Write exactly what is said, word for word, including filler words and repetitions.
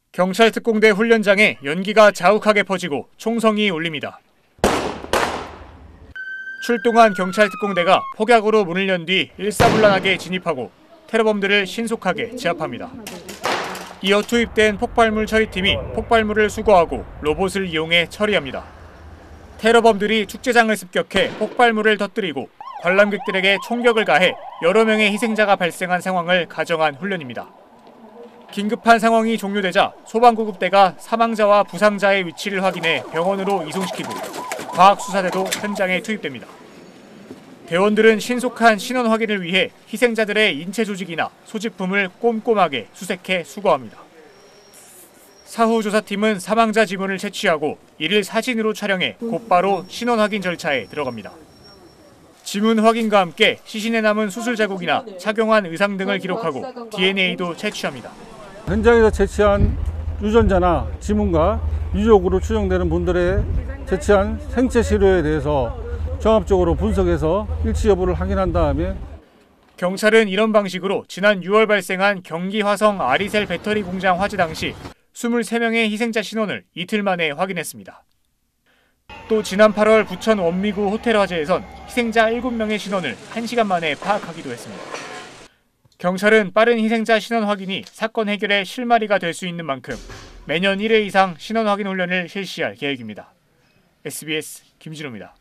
경찰특공대 훈련장에 연기가 자욱하게 퍼지고 총성이 울립니다. 출동한 경찰특공대가 폭약으로 문을 연 뒤 일사불란하게 진입하고 테러범들을 신속하게 제압합니다. 이어 투입된 폭발물 처리팀이 폭발물을 수거하고 로봇을 이용해 처리합니다. 테러범들이 축제장을 습격해 폭발물을 터뜨리고 관람객들에게 총격을 가해 여러 명의 희생자가 발생한 상황을 가정한 훈련입니다. 긴급한 상황이 종료되자 소방구급대가 사망자와 부상자의 위치를 확인해 병원으로 이송시키고 과학수사대도 현장에 투입됩니다. 대원들은 신속한 신원 확인을 위해 희생자들의 인체 조직이나 소지품을 꼼꼼하게 수색해 수거합니다. 사후 조사팀은 사망자 지문을 채취하고 이를 사진으로 촬영해 곧바로 신원 확인 절차에 들어갑니다. 지문 확인과 함께 시신에 남은 수술 자국이나 착용한 의상 등을 기록하고 디엔에이도 채취합니다. 현장에서 채취한 유전자나 지문과 유족으로 추정되는 분들의 채취한 생체 시료에 대해서 종합적으로 분석해서 일치 여부를 확인한 다음에 경찰은 이런 방식으로 지난 유월 발생한 경기 화성 아리셀 배터리 공장 화재 당시 이십삼 명의 희생자 신원을 이틀 만에 확인했습니다. 또 지난 팔월 부천 원미구 호텔 화재에선 희생자 일곱 명의 신원을 한 시간 만에 파악하기도 했습니다. 경찰은 빠른 희생자 신원 확인이 사건 해결의 실마리가 될 수 있는 만큼 매년 일 회 이상 신원 확인 훈련을 실시할 계획입니다. 에스비에스 김진호입니다.